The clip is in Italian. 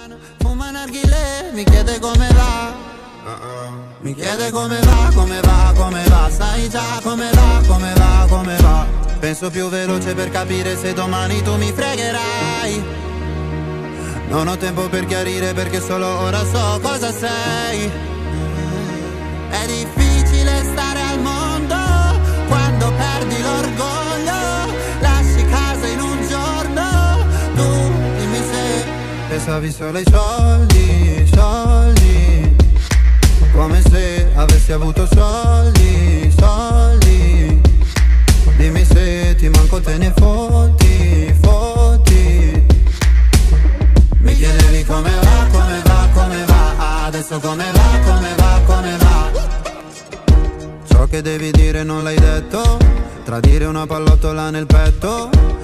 fuma narghilè, mi chiede come va. Mi chiede come va, come va, come va. Sai già come va, come va, come va. Penso più veloce per capire se domani tu mi fregherai. Non ho tempo per chiarire perché solo ora so cosa sei. È difficile stare al mondo quando perdi l'orgoglio. Lasci casa in un giorno. Tu dimmi se pensavi solo ai soldi, soldi. Come se avessi avuto soldi, soldi. Dimmi se ti manco te ne fotti, fotti. Mi chiedevi come va, come va, come va. Adesso come va, come va, come va. Ciò che devi dire non l'hai detto. Tradire una pallottola nel petto.